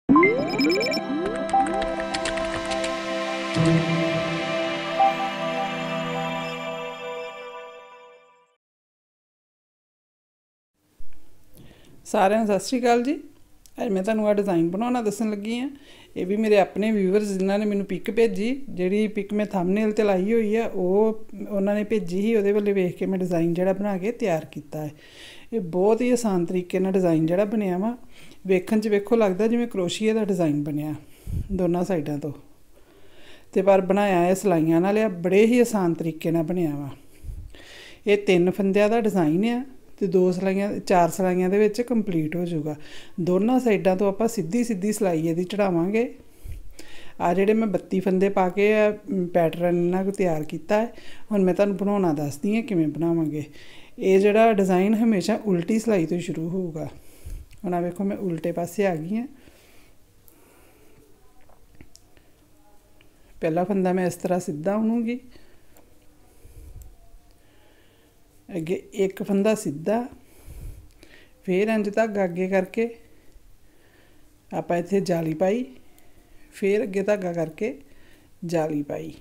सारे सत श्री अकाल जी। अज मैं तुहानूं आ डिज़ाइन बनाना दसन लगी हाँ। ये भी मेरे अपने व्यूअर्स जिन्होंने मैनू पिक भेजी, जी पिक मैं थंबनेल ते लाई हुई है, उन्होंने भेजी ही, वो वाले वेख के मैं डिज़ाइन जोड़ा बना के तैयार किया है। ये बहुत ही आसान तरीके नाल डिज़ाइन जोड़ा बनया वा। वेखण च वेखो लगता जिवें क्रोशिए का डिज़ाइन बनया दोनों साइडों तो, पर बनाया है सिलाइयां नाल, बड़े ही आसान तरीके नाल बनया वा। ये 3 फंदियां का डिज़ाइन है तो 2 सिलाइयां 4 सिलाइयां दे विच कंप्लीट हो जाऊगा। दोनों साइडों तो आपां सीधी सीधी सिलाई इहदी चढ़ावांगे। आ जिहड़े मैं 32 फंदे पा के पैटर्न इन्हां को तैयार किया है। हुण मैं तुहानूं बनाउणा दसदी हां किवें बनावांगे। ये जिहड़ा डिज़ाइन हमेशा उल्टी सिलाई तो शुरू होऊगा। हुण आ वेखो मैं उल्टे पासे आ गई हां। पहला फंदा मैं इस तरह सीधा बुनूंगी, अगे एक फंदा सीधा, फिर इंज धागा अगे करके आपां इत्थे जाली पाई, फिर अगे धागा करके जाली पाई।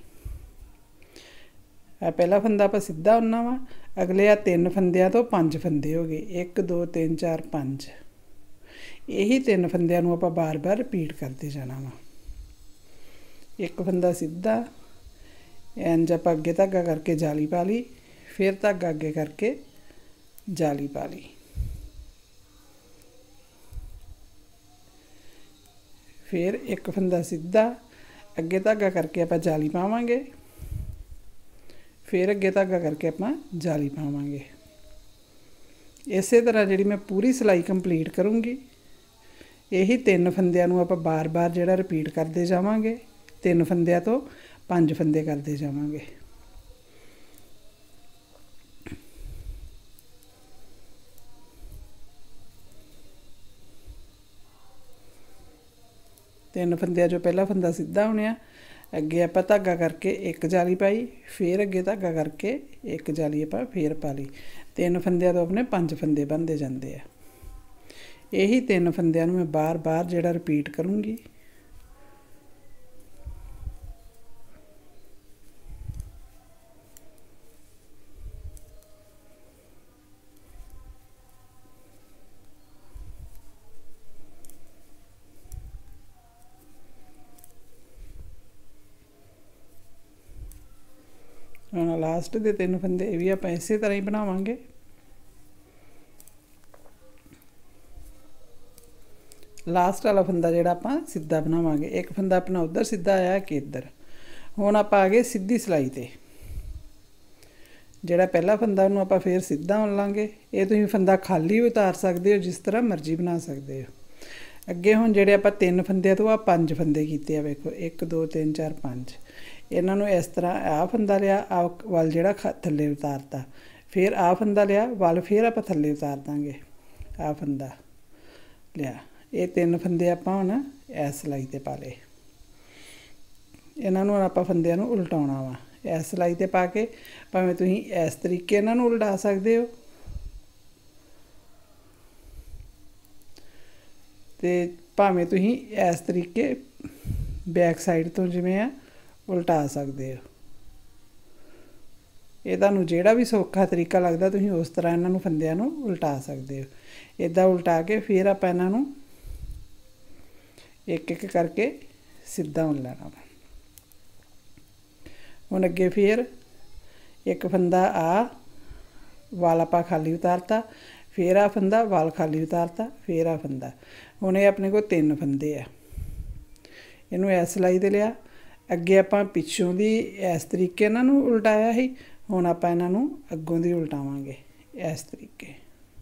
पहला फंदा आपां सीधा बुनना वा। अगले 3 फंदियां तो 5 फंदे हो गए, 1 2 3 4 5। यही 3 फंदियां नूं आपां बार बार रिपीट करते जाना वा। एक फंदा सीधा, इंज आपां अगे धागा करके जाली पा ली, फिर धागा अगे करके जाली पा ली, फिर एक फंदा सीधा, अगे धागा करके आपां जाली पावांगे, फिर अगे धागा करके आपां जाली पावांगे। इस तरह जिहड़ी मैं पूरी सिलाई कंप्लीट करूँगी। यही 3 फंदियां नूं आपां बार बार जिहड़ा रिपीट करते जावांगे। 3 फंदियां तो 5 फंदे करते जावांगे। तीन फंदियां जो पहला फंदा सीधा होने, अगे आप धागा करके एक जाली पाई, फिर अगे धागा करके एक जाली आप फिर पा ली। 3 फंदियां तो अपने 5 फंदे बनते जाते हैं। यही 3 फंदियां मैं बार बार जिहड़ा रिपीट करूँगी। हुण लास्ट दे 3 फंदे भी आप इस तरह ही बनावांगे। लास्ट वाला फंदा जिहड़ा आपां सीधा बनावांगे। एक फंदा अपना उधर सीधा आया कि इधर। हुण आपां आ गए सीधी सिलाई ते। जिहड़ा पहला फंदा उहनूं आपां फिर सीधा बुन लांगे। ये तुसीं फंदा खाली उतार सकदे हो, जिस तरह मर्जी बना सकदे हो। अगे हुण जिहड़े आपां 3 फंदे तो 5 फंदे कीते आ, वेखो 1 2 3 4 5। इन्हां नूं इस तरह आ फंदा लिया, आ वल जिहड़ा थल्ले उतारता, फिर आ फंदा लिया, वल फिर आपां थल्ले उतार दांगे। आ फंदा लिया, ये 3 फंदे आपां हुण इस सिलाई ते पा लए। इन्हां नूं आपां फंदियां नूं उल्टाउणा वा। इस सिलाई ते पा के भावें तुसीं इस तरीके इन्हां नूं उल्टा सकदे हो, ते भावें तुसीं इस तरीके बैक साइड तो जिवें आ उल्टा सकदे हो। ये तुहानूं जिहड़ा भी सौखा तरीका लगदा तुसीं उस तरह इन्हां नूं फंदियां नूं उल्टा सकदे हो। इदां उल्टा के फिर आपां इन्हां नूं एक एक करके सीधा बुन लैना वा। हुण अगे फिर एक फंदा आ वाल आपां खाली उतारता, फिर आ फंदा वाल खाली उतारता, फिर आ फंदा। हुण ये अपने को 3 फंदे आ। इनू इस सिलाई ते लिया, अगे आपां पिछों दी इस तरीके इन्हां नूं उल्टाया ही। हुण आपां इन्हां नूं अग्गों दी उल्टावांगे इस तरीके।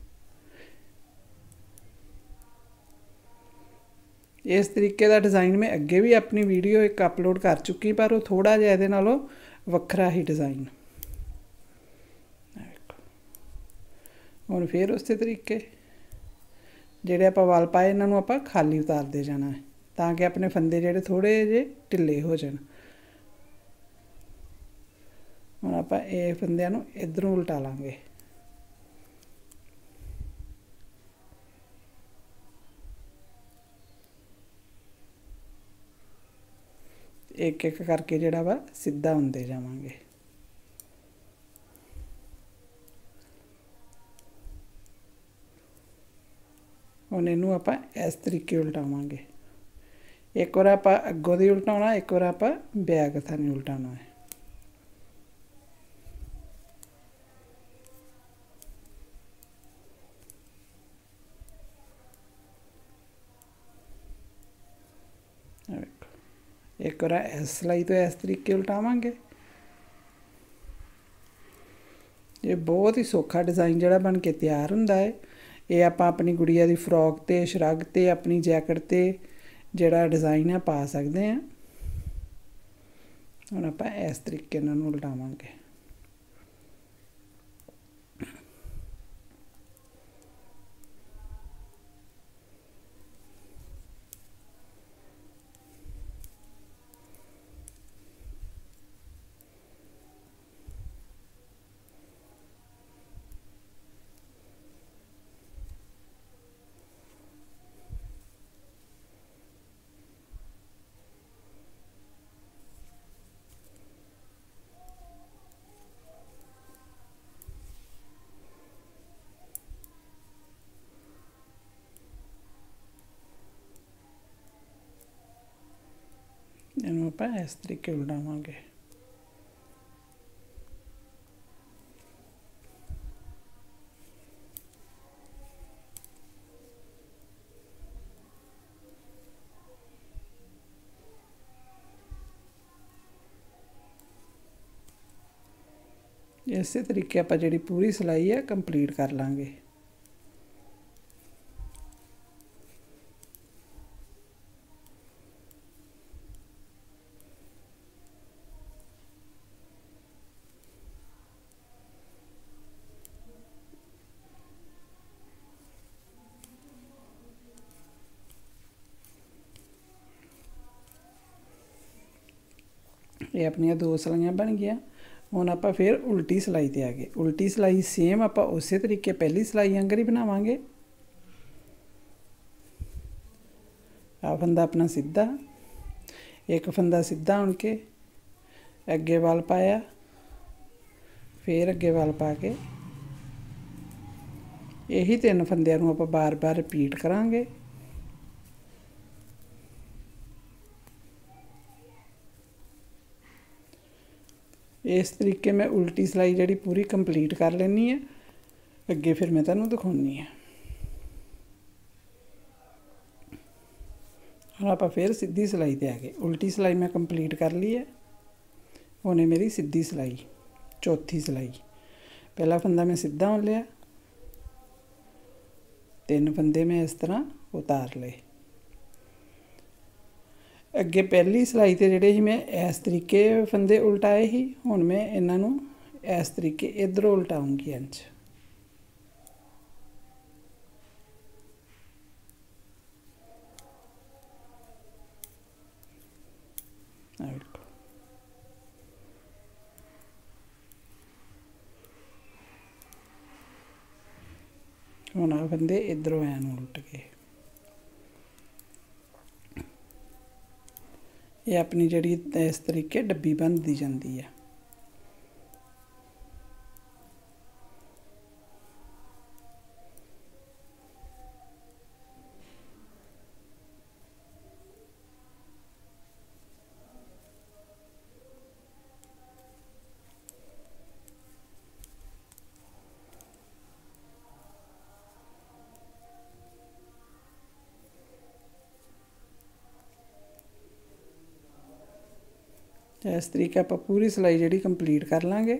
इस तरीके का डिज़ाइन मैं अगे भी अपनी वीडियो एक अपलोड कर चुकी, पर वो थोड़ा जिहा इहदे नालों वखरा ही डिज़ाइन। हुण फिर उस तरीके जिहड़े आपां वाल पाए इन्हां नूं आपां खाली उतारते जाना है, तां कि अपने फंदे जिहड़े थोड़े जे ढिल्ले हो जाण। हुण आपां ये फंदियां नूं इधरों उल्टा लांगे। एक एक करके जिहड़ा वा सीधा हुंदे जावांगे। हुण इहनूं आपां इस तरीके उल्टावांगे। एक बार आपां अग्गों दी उल्टाउणा, एक बार आपां बैक थानी उल्टाउणा है। एक बार इस सिलाई तो इस तरीके उल्टावांगे। ये बहुत ही सौखा डिज़ाइन जिहड़ा बन के तैयार हुंदा है। ये आपां अपनी गुड़िया दी फ्रॉक ते, शरग ते, अपनी जैकेट ते जिहड़ा डिज़ाइन है पा सकदे हैं। हुण आपां इस तरीके नाल उल्टावांगे। ਇਹਨੂੰ ਆਪਾਂ ਇਸ ਤਰੀਕੇ ਉਲਟਾਵਾਂਗੇ। इसे तरीके आप जी पूरी सिलाई है कंप्लीट कर लाँगे। ये अपन दो सिलाइयाँ बन गई। हुण आपां फिर उल्टी सिलाई ते आ गए। उल्टी सिलाई सेम आपां उस तरीके पहली सिलाई आंगर ही बनावांगे। आ फंदा अपना सीधा, एक फंदा सीधा होण के अगे वाल पाया, फिर अगे वाल पा के यही 3 फंदियां नूं आपां बार बार रिपीट करांगे। इस तरीके मैं उल्टी सिलाई जी पूरी कंप्लीट कर लेनी है। अगे फिर मैं तुहानूं दिखाउणी है। हुण आपां फिर सीधी सिलाई ते आ गए। उल्टी सिलाई मैं कंप्लीट कर ली है। हुण मेरी सीधी सिलाई, चौथी सिलाई। पहला फंदा मैं सीधा होन लिया, 3 फंदे मैं इस तरह उतार ले। अगे पहली सिलाई ते जिहड़े ही मैं इस तरीके फंदे उल्टाए ही, हुण मैं इन्हां नूं इस तरीके इधरों उल्टाऊंगी। इंज हुण आ फंदे इधरों ऐन उल्ट गए। ये अपनी जिहड़ी इस तरीके डब्बी बनती जाती है। इस तरीके आप पूरी सिलाई जी कंप्लीट कर लाँगे।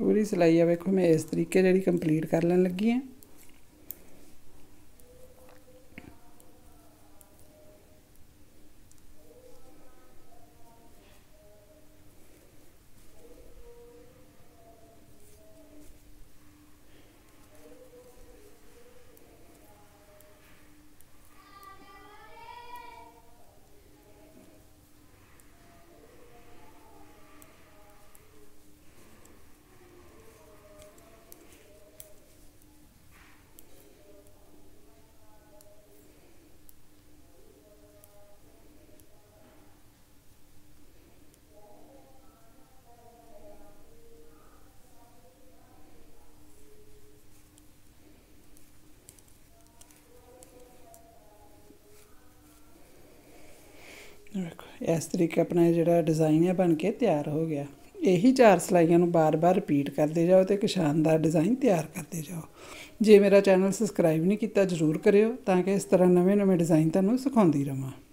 पूरी सिलाई आ वेखो मैं इस तरीके जी कंप्लीट कर लैन लगी हाँ। देखो इस तरीके अपना जोड़ा डिज़ाइन है बन के तैयार हो गया। यही 4 सिलाइयां बार बार रिपीट करते जाओ तो एक शानदार डिज़ाइन तैयार करते जाओ। जे मेरा चैनल सबसक्राइब नहीं किया जरूर करियो ताकि इस तरह नवे नवे डिज़ाइन तुहानूं सिखाउंदी रहां।